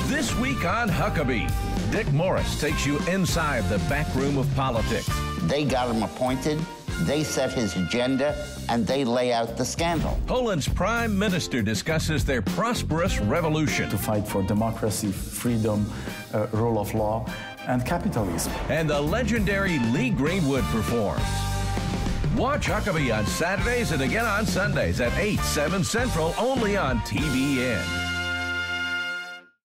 This week on Huckabee, Dick Morris takes you inside the back room of politics. They got him appointed, they set his agenda, and they lay out the scandal. Poland's prime minister discusses their prosperous revolution. To fight for democracy, freedom, rule of law, and capitalism. And the legendary Lee Greenwood performs. Watch Huckabee on Saturdays and again on Sundays at 8, 7 Central, only on TBN.